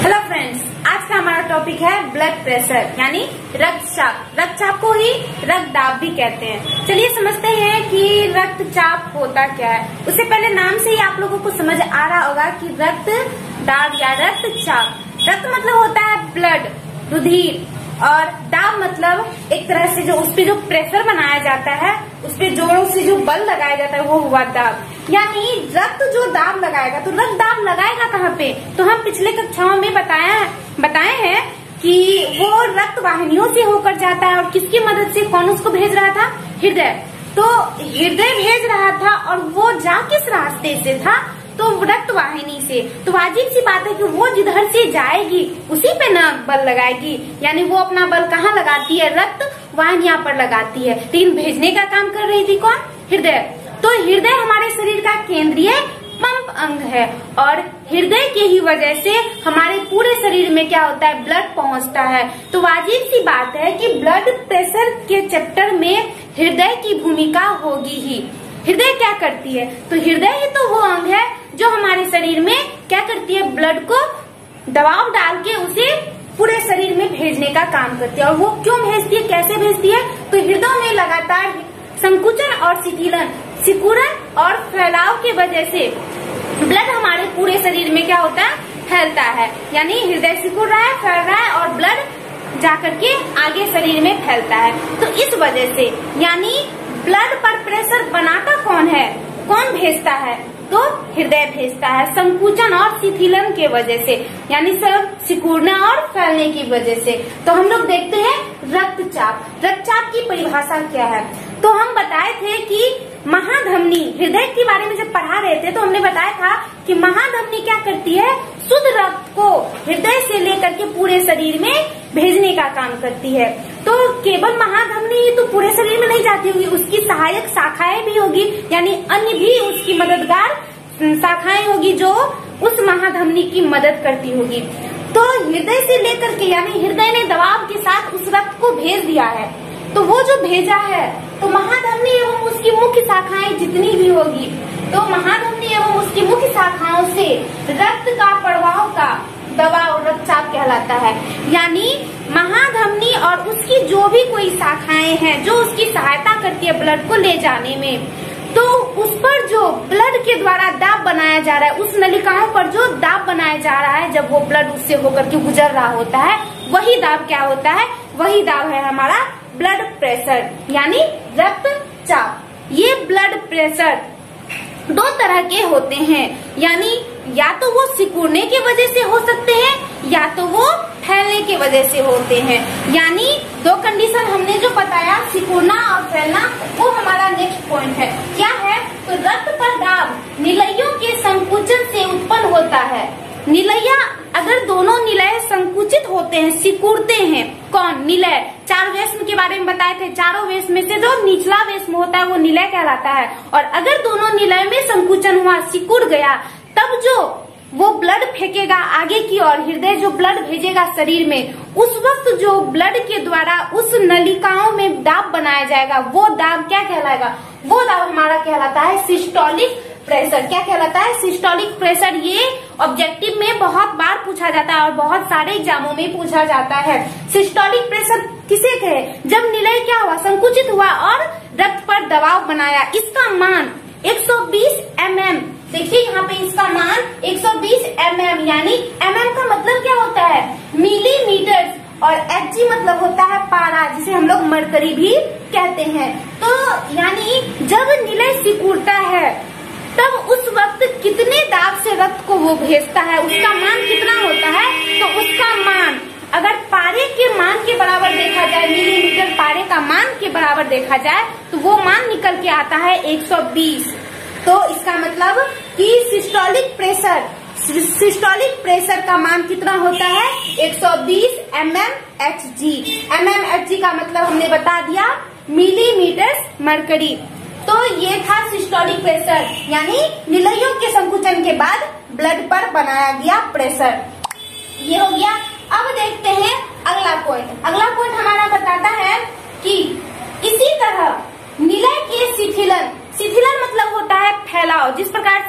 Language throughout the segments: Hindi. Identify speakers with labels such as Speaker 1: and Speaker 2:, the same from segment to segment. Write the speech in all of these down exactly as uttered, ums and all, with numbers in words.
Speaker 1: हेलो फ्रेंड्स, आज का हमारा टॉपिक है ब्लड प्रेशर यानी रक्तचाप। रक्तचाप को ही रक्तदाब भी कहते हैं। चलिए समझते हैं कि रक्तचाप होता क्या है। उससे पहले नाम से ही आप लोगों को समझ आ रहा होगा कि रक्तदाब या रक्तचाप। रक्त मतलब होता है ब्लड, रुधिर, और दाब मतलब एक तरह से जो उस पे जो प्रेशर बनाया जाता है, उस पे जोरों से जो बल लगाया जाता है वो हुआ दाब। यानी रक्त जो दाब लगाएगा, तो रक्त दाब लगाएगा कहाँ पे? तो हम पिछले कक्षाओं में बताया बताए हैं कि वो रक्त वाहिनियों से होकर जाता है। और किसकी मदद से? कौन उसको भेज रहा था? हृदय। तो हृदय भेज रहा था और वो जा किस रास्ते से था? तो रक्त वाहिनी से। तो वाजिब सी बात है कि वो जिधर से जाएगी उसी पे ना बल लगाएगी। यानी वो अपना बल कहाँ लगाती है? रक्त वाहिनियां पर लगाती है। लेकिन भेजने का काम कर रही थी कौन? हृदय। तो हृदय हमारे शरीर का केंद्रीय पंप अंग है और हृदय के ही वजह से हमारे पूरे शरीर में क्या होता है? ब्लड पहुंचता है। तो वाजिब सी बात है कि ब्लड प्रेशर के चैप्टर में हृदय की भूमिका होगी ही। हृदय क्या करती है? तो हृदय ही तो वो अंग है जो हमारे शरीर में क्या करती है? ब्लड को दबाव डाल के उसे पूरे शरीर में भेजने का काम करती है। और वो क्यों भेजती है, कैसे भेजती है? तो हृदय में लगातार संकुचन और शिथिलन, सिकुड़न और फैलाव की वजह से ब्लड हमारे पूरे शरीर में क्या होता है? फैलता है। यानी हृदय सिकुड़ रहा है, फैल रहा है और ब्लड जाकर के आगे शरीर में फैलता है। तो इस वजह से यानी ब्लड पर प्रेशर बनाता कौन है? कौन भेजता है? तो हृदय भेजता है, संकुचन और शिथिलन के वजह से, यानी सब सिकुड़ने और फैलने की वजह से। तो हम लोग देखते हैं रक्तचाप। रक्तचाप की परिभाषा क्या है? तो हम बताए थे कि महाधमनी, हृदय के बारे में जब पढ़ा रहे थे तो हमने बताया था कि महाधमनी क्या करती है? शुद्ध रक्त को हृदय से लेकर के पूरे शरीर में भेजने का काम करती है। तो केवल महाधमनी ही तो पूरे शरीर में नहीं जाती होगी, उसकी सहायक शाखाएं भी होगी, यानी अन्य भी उसकी मददगार शाखाएं होगी जो उस महाधमनी की मदद करती होगी। तो हृदय से लेकर के यानी हृदय ने दबाव के साथ उस रक्त को भेज दिया है। तो वो जो भेजा है तो महाधमनी एवं उसकी मुख्य शाखाएं जितनी भी होगी, तो महाधमनी एवं उसकी मुख्य शाखाओं से रक्त का प्रवाह का दबाव रक्तचाप कहलाता है। यानी महाधमनी और उसकी जो भी कोई शाखाएं हैं जो उसकी सहायता करती है ब्लड को ले जाने में, तो उस पर जो ब्लड के द्वारा दाब बनाया जा रहा है, उस नलिकाओं पर जो दाब बनाया जा रहा है, जब वो ब्लड उससे होकर के गुजर रहा होता है, वही दाब क्या होता है? वही दाब है हमारा ब्लड प्रेशर यानी रक्तचाप। ये ब्लड प्रेशर दो तरह के होते हैं, यानी या तो वो सिकुड़ने की वजह से हो सकते हैं या तो वो फैलने की वजह से होते हैं। यानी दो कंडीशन हमने जो बताया, सिकुड़ना और फैलना, वो हमारा नेक्स्ट पॉइंट है। क्या है? तो रक्त पर दाब निलयों के संकुचन से उत्पन्न होता है। निलया, अगर दोनों निलय संकुचित होते हैं, सिकुड़ते हैं, कौन? निलय। चार वेश्म के बारे में बताए थे, चारों वेश्म में से जो निचला वेश्म होता है वो निलय कहलाता है। और अगर दोनों निलय में संकुचन हुआ, सिकुड़ गया, तब जो वो ब्लड फेंकेगा आगे की ओर, हृदय जो ब्लड भेजेगा शरीर में, उस वक्त जो ब्लड के द्वारा उस नलिकाओं में दाब बनाया जाएगा, वो दाब क्या कहलाएगा? वो दाब हमारा कहलाता है सिस्टोलिक प्रेशर। क्या कहलाता है? Systolic pressure. ये ऑब्जेक्टिव में बहुत बार पूछा जाता है और बहुत सारे एग्जामों में पूछा जाता है। सिस्टोलिक प्रेशर किसे कहे? जब निलय क्या हुआ? संकुचित हुआ और रक्त पर दबाव बनाया। इसका मान एक सौ बीस एम एम, देखिए यहाँ पे इसका मान एक सौ बीस एम एम, यानी एम एम का मतलब क्या होता है? मिलीमीटर, और एच जी मतलब होता है पारा, जिसे हम लोग मरकरी भी कहते हैं। तो यानी जब निलय सिकुड़ता है तब उस वक्त कितने दाब से रक्त को वो भेजता है, उसका मान कितना होता है? तो उसका मान अगर पारे के मान के बराबर देखा जाए, मिलीमीटर पारे का मान के बराबर देखा जाए, तो वो मान निकल के आता है एक सौ बीस। तो इसका मतलब कि सिस्टोलिक प्रेशर सिस्टोलिक प्रेशर का मान कितना होता है? एक सौ बीस M M H G. M M H G का मतलब हमने बता दिया, मिलीमीटर मरकरी। तो ये था सिस्टोलिक प्रेशर, यानी निलयों के संकुचन के बाद ब्लड पर बनाया गया प्रेशर। ये हो गया। अब देखते हैं अगला पॉइंट। अगला पॉइंट हमारा बताता है कि इसी तरह निलय के शिथिलन, शिथिलन मतलब होता है फैलाव। जिस प्रकार से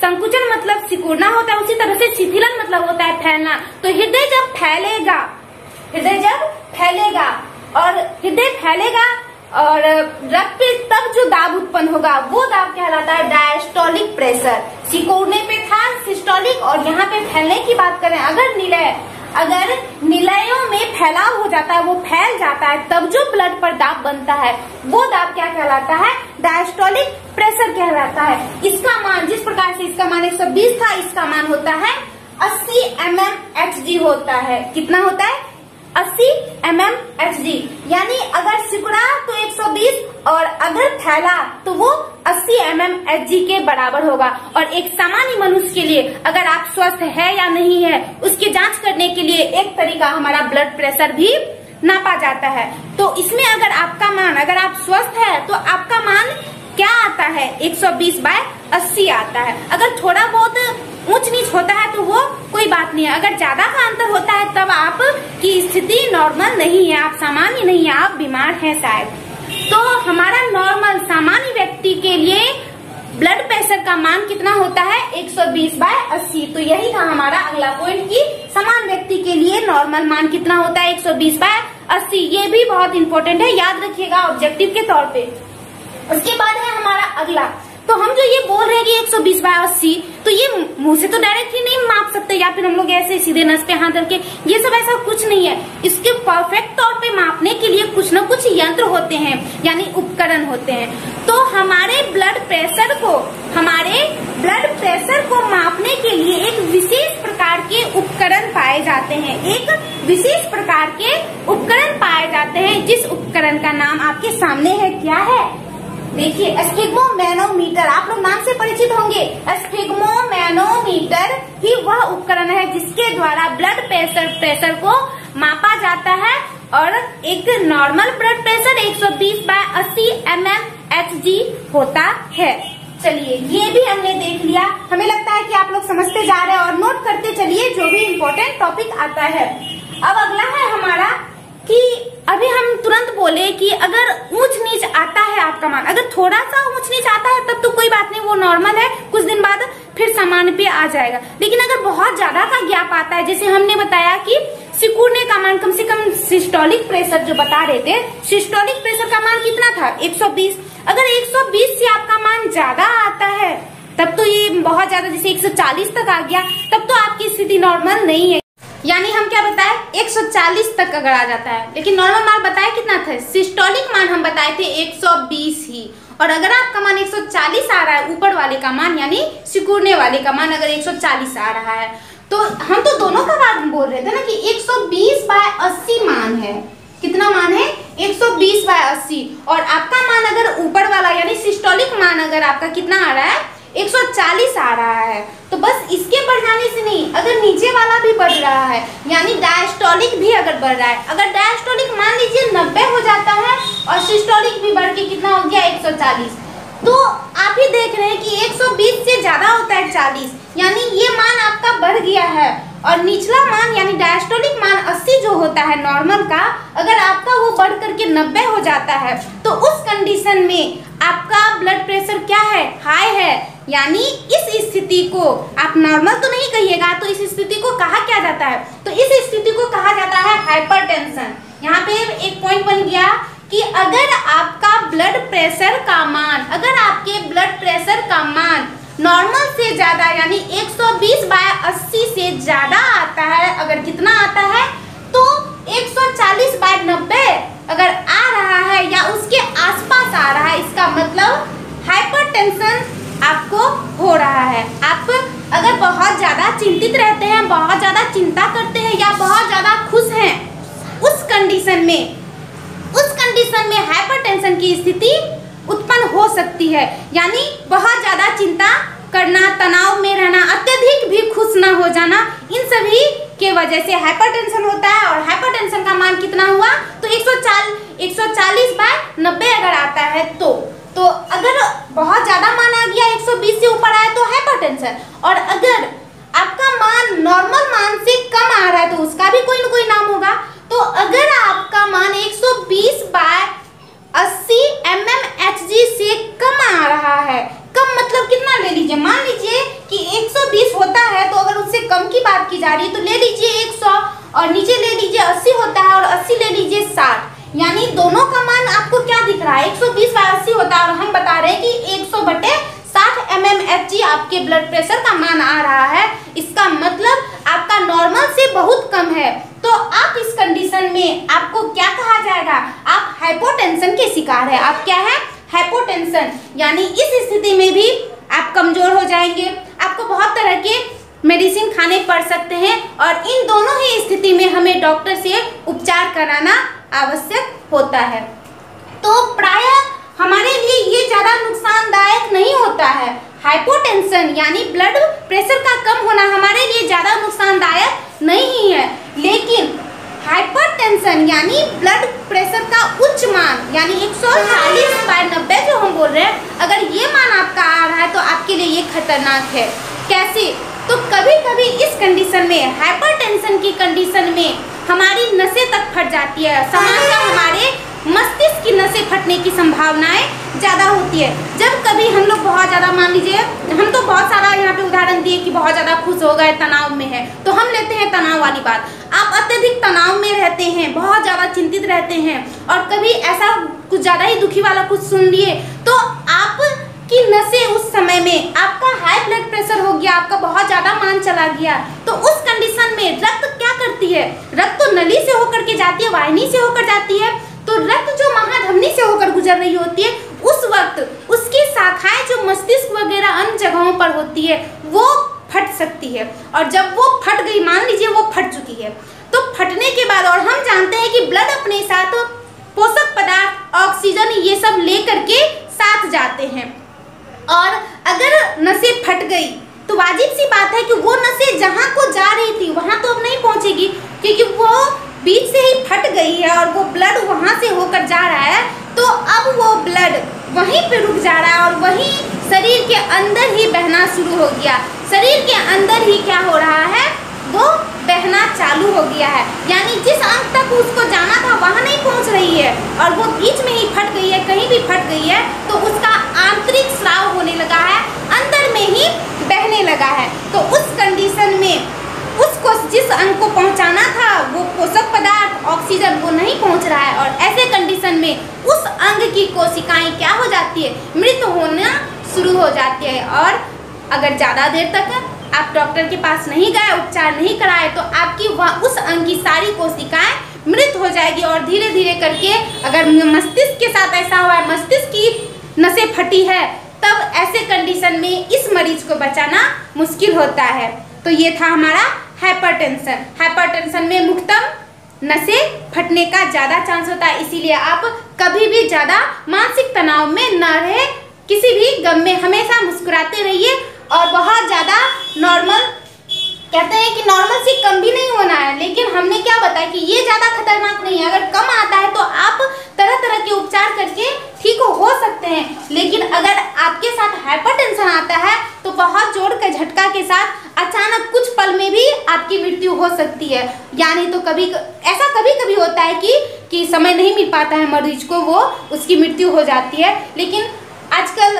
Speaker 1: संकुचन मतलब सिकुड़ना होता है, उसी तरह से शिथिलन मतलब होता है फैलना। तो हृदय जब फैलेगा, हृदय जब फैलेगा और हृदय फैलेगा और रक्त पे तब जो दाब उत्पन्न होगा वो दाब कहलाता है डायस्टोलिक प्रेशर। सिकुड़ने पे था सिस्टोलिक, और यहाँ पे फैलने की बात करें, अगर निलय अगर निलयों में फैलाव हो जाता है, वो फैल जाता है, तब जो ब्लड पर दाब बनता है वो दाब क्या कहलाता है? डायस्टोलिक प्रेशर कहलाता है। इसका मान, जिस प्रकार से इसका मान एक सौ बीस था, इसका मान होता है अस्सी एम एम एच जी होता है। कितना होता है? अस्सी एम एम एच जी। यानी अगर सिकुड़ा तो एक सौ बीस और अगर फैला तो वो अस्सी एम एम एच जी के बराबर होगा। और एक सामान्य मनुष्य के लिए अगर आप स्वस्थ है या नहीं है उसकी जांच करने के लिए एक तरीका हमारा ब्लड प्रेशर भी नापा जाता है। तो इसमें अगर आपका मान, अगर आप स्वस्थ है तो आपका मान क्या आता है? एक सौ बीस बाय अस्सी आता है। अगर थोड़ा बहुत ऊंच नीच होता है तो वो कोई बात नहीं है, अगर ज्यादा का अंतर होता है तब आप की स्थिति नॉर्मल नहीं है, आप सामान्य नहीं है, आप बीमार हैं शायद। तो हमारा नॉर्मल सामान्य व्यक्ति के लिए ब्लड प्रेशर का मान कितना होता है? एक सौ बीस बाय अस्सी। तो यही था हमारा अगला पॉइंट कि सामान्य व्यक्ति के लिए नॉर्मल मान कितना होता है? एक सौ बीस बाय अस्सी। ये भी बहुत इंपॉर्टेंट है, याद रखिएगा ऑब्जेक्टिव के तौर पे। उसके बाद है हमारा अगला, तो हम जो ये बोल रहे हैं कि एक सौ बीस बाय अस्सी, तो ये मुंह से तो डायरेक्ट ही नहीं माप सकते, या फिर हम लोग ऐसे सीधे नस पे हाथ रख के, ये सब ऐसा कुछ नहीं है। इसके परफेक्ट तौर पे मापने के लिए कुछ न कुछ यंत्र होते हैं, यानी उपकरण होते हैं। तो हमारे ब्लड प्रेशर को हमारे ब्लड प्रेशर को मापने के लिए एक विशेष प्रकार के उपकरण पाए जाते हैं, एक विशेष प्रकार के उपकरण पाए जाते हैं, जिस उपकरण का नाम आपके सामने है। क्या है? देखिए, स्फिग्मोमैनोमीटर। आप लोग नाम से परिचित होंगे। स्फिग्मोमैनोमीटर ही वह उपकरण है जिसके द्वारा ब्लड प्रेशर प्रेशर को मापा जाता है। और एक नॉर्मल ब्लड प्रेशर एक सौ बीस बाय अस्सी एम एम एच जी होता है। चलिए, ये भी हमने देख लिया। हमें लगता है कि आप लोग समझते जा रहे हैं और नोट करते चलिए जो भी इम्पोर्टेंट टॉपिक आता है। अब अगला है हमारा कि अभी हम तुरंत बोले कि अगर ऊंच नीच आता है आपका मान, अगर थोड़ा सा ऊंच नीच आता है तब तो कोई बात नहीं, वो नॉर्मल है, कुछ दिन बाद फिर सामान्य पे आ जाएगा। लेकिन अगर बहुत ज्यादा का गैप आता है, जैसे हमने बताया कि सिकुड़ने का मान कम से कम सिस्टोलिक प्रेशर जो बता रहे थे, सिस्टोलिक प्रेशर का मान कितना था? एक सौ बीस। अगर एक सौ बीस से आपका मान ज्यादा आता है तब तो ये बहुत ज्यादा, जैसे एक सौ चालीस तक आ गया, तब तो आपकी स्थिति नॉर्मल नहीं है। यानी हम क्या बताए? एक सौ चालीस तक अगर आ जाता है, लेकिन नॉर्मल मान बताया कितना था? सिस्टोलिक मान हम बताए थे एक सौ बीस ही। और अगर आपका मान एक सौ चालीस आ रहा है, ऊपर वाले का मान यानी सिकुड़ने वाले का मान अगर एक सौ चालीस आ रहा है, तो हम तो दोनों का बात बोल रहे थे ना कि एक सौ बीस बाय अस्सी मान है। कितना मान है? एक सौ बीस बाय अस्सी। और आपका मान अगर ऊपर वाला यानी सिस्टोलिक मान अगर आपका कितना आ रहा है? एक सौ चालीस आ रहा है। तो बस इसके बढ़ जाने से नहीं, अगर नीचे वाला भी बढ़ रहा है यानी डायस्टोलिक भी अगर बढ़ रहा है, अगर डायस्टोलिक मान लीजिए नब्बे हो जाता है और सिस्टोलिक भी बढ़ के कितना हो गया? एक सौ चालीस। तो आप ही देख रहे हैं कि एक सौ बीस से ज्यादा होता है चालीस, यानी ये मान आपका बढ़ गया है। और निचला मान यानी डायस्टोलिक मान अस्सी जो होता है नॉर्मल का, अगर आपका वो बढ़ करके नब्बे हो जाता है तो उस कंडीशन में आपका ब्लड प्रेशर क्या है? हाई है। यानी इस स्थिति को आप नॉर्मल तो नहीं कहिएगा, तो इस स्थिति को कहा क्या जाता है? तो इस स्थिति को कहा जाता है हाइपरटेंशन। यहाँ पे एक पॉइंट बन गया कि अगर आपका ब्लड प्रेशर का मान, अगर आपके ब्लड प्रेशर का मान नॉर्मल से ज्यादा यानी एक सौ बीस बाय अस्सी से ज्यादा आता है, अगर कितना आता है? तो एक सौ चालीस बाय नब्बे अगर आ रहा है या उसके आसपास आ रहा है, इसका मतलब हाइपरटेंशन आपको हो रहा है। आप अगर बहुत ज्यादा चिंतित रहते हैं, बहुत ज्यादा चिंता करते हैं या बहुत ज्यादा खुश हैं, उस कंडीशन में उस कंडीशन में हाइपरटेंशन की स्थिति उत्पन्न हो सकती है। यानी बहुत ज्यादा चिंता करना, तनाव में रहना, अत्यधिक भी खुश ना हो जाना, इन सभी के वजह से हाइपरटेंशन होता है। और हाइपरटेंशन का मान कितना हुआ? तो एक सौ चालीस बाय नब्बे अगर आता है तो तो अगर बहुत ज्यादा मान आ गया, एक सौ बीस से ऊपर आया तो हाइपरटेंशन। और अगर आपका मान नॉर्मल मान से कम आ रहा है तो उसका भी कोई ना कोई नाम होगा। तो अगर आपका मान एक सौ बीस बाय अस्सी एम एम एच जी से कम आ रहा है, कम मतलब कितना ले लीजिए, मान लीजिए कि लीजिए एक सौ और नीचे ले लीजिए अस्सी होता है और अस्सी ले लीजिए साठ, यानी दोनों का मान आपको क्या दिख रहा है, एक सौ बीस बाय अस्सी होता है और हम बता रहे हैं कि एक सौ बटे साठ एम एम एच जी आपके ब्लड प्रेशर का मान आ रहा है। इसका मतलब आपका नॉर्मल से बहुत कम है। तो आप इस कंडीशन में आपको क्या कहा जाएगा, आप हाइपोटेंशन के शिकार है। आप क्या है, हाइपोटेंशन, यानी इस स्थिति में भी आप कमजोर हो जाएंगे, आपको बहुत तरह के मेडिसिन खाने पड़ सकते हैं और इन दोनों ही स्थिति में हमें डॉक्टर से उपचार कराना आवश्यक होता है। तो प्रायः हमारे लिए ये ज्यादा नुकसानदायक नहीं होता है। हाइपोटेंशन यानी ब्लड प्रेशर का कम होना हमारे लिए ज्यादा नुकसानदायक नहीं है, लेकिन हाइपरटेंशन यानी ब्लड प्रेशर का उच्च मान यानी एक सौ चालीस बाय नब्बे जो हम बोल रहे हैं, अगर ये मान आपका आ रहा है तो आपके लिए ये खतरनाक है। कैसे, तो कभी कभी इस कंडीशन में, हाइपरटेंशन की कंडीशन में हमारी नसें तक फट जाती है, सामान्यतः हमारे मस्तिष्क की नसें फटने की संभावनाएं ज़्यादा होती है। जब कभी हम लोग बहुत ज़्यादा, मान लीजिए हम तो बहुत सारा यहाँ पे उदाहरण दिए कि बहुत ज़्यादा खुश हो गए, तनाव में है, तो हम लेते हैं तनाव वाली बात। आप अत्यधिक तनाव में रहते हैं, बहुत ज़्यादा चिंतित रहते हैं और कभी ऐसा कुछ ज़्यादा ही दुखी वाला कुछ सुन लिए तो आप की नसें उस समय में आपका हाई ब्लड प्रेशर हो गया, आपका बहुत ज़्यादा मान चला गया। तो उस कंडीशन में रक्त क्या करती है, रक्त तो नली से होकर के जाती है, वाहिनी से होकर जाती है, तो रक्त जो महाधमनी से होकर गुजर रही होती है उस वक्त उसकी शाखाएं जो मस्तिष्क वगैरह अन्य जगहों पर होती है वो फट सकती है। और जब वो फट गई, मान लीजिए वो फट चुकी है, तो फटने के बाद, और हम जानते हैं कि ब्लड अपने साथ पोषक पदार्थ, ऑक्सीजन, ये सब लेकर के साथ जाते हैं। और अगर नसें फट गई तो वाजिब सी बात है कि वो नसें जहाँ को जा रही थी वहाँ तो अब नहीं पहुँचेगी, क्योंकि वो बीच से ही फट गई है और वो ब्लड वहाँ से होकर जा रहा है। तो अब वो ब्लड वहीं पे रुक जा रहा है और वहीं शरीर के अंदर ही बहना शुरू हो गया। शरीर के अंदर ही क्या हो रहा है, वो बहना चालू हो गया है, यानी जिस अंग तक उसको जाना था वहाँ नहीं पहुँच रही है और वो बीच में ही फट गई है, कहीं भी फट गई है, तो उसका आंतरिक स्राव होने लगा है, अंदर में ही बहने लगा है। तो उस कंडीशन में उसको जिस अंग को पहुंचाना था वो पोषक पदार्थ, ऑक्सीजन, वो नहीं पहुंच रहा है और ऐसे कंडीशन में उस अंग की कोशिकाएं क्या हो जाती है, मृत होना शुरू हो जाती है। और अगर ज़्यादा देर तक आप डॉक्टर के पास नहीं गए, उपचार नहीं कराए, तो आपकी वह उस अंग की सारी कोशिकाएं मृत हो जाएगी और धीरे धीरे करके, अगर मस्तिष्क के साथ ऐसा हुआ है, मस्तिष्क की नसें फटी है, तब ऐसे कंडीशन में इस मरीज को बचाना मुश्किल होता है। तो ये था हमारा हाइपरटेंशन। हाइपरटेंशन में मुख्यतः नसें फटने का ज़्यादा चांस होता है, इसीलिए आप कभी भी ज़्यादा मानसिक तनाव में न रहे, किसी भी गम में हमेशा मुस्कुराते रहिए और बहुत ज़्यादा नॉर्मल, कहते हैं कि नॉर्मल से कम भी नहीं होना है, लेकिन हमने क्या बताया कि ये ज़्यादा खतरनाक नहीं है। अगर कम आता है तो आप तरह तरह के उपचार करके ठीक हो सकते हैं, लेकिन अगर आपके साथ हाइपरटेंशन आता है तो बहुत जोर के झटका के साथ अचानक कुछ पल में भी आपकी मृत्यु हो सकती है। यानी तो कभी ऐसा कभी कभी होता है कि कि समय नहीं मिल पाता है मरीज को, वो उसकी मृत्यु हो जाती है। लेकिन आजकल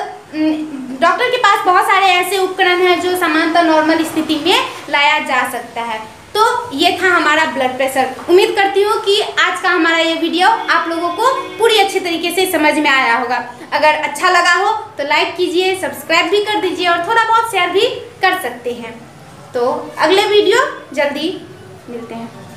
Speaker 1: डॉक्टर के पास बहुत सारे ऐसे उपकरण हैं जो सामान्यतः नॉर्मल स्थिति में लाया जा सकता है। तो ये था हमारा ब्लड प्रेशर। उम्मीद करती हूँ कि आज का हमारा ये वीडियो आप लोगों को पूरी अच्छे तरीके से समझ में आया होगा। अगर अच्छा लगा हो तो लाइक कीजिए, सब्सक्राइब भी कर दीजिए और थोड़ा बहुत शेयर भी कर सकते हैं। तो अगले वीडियो जल्दी मिलते हैं।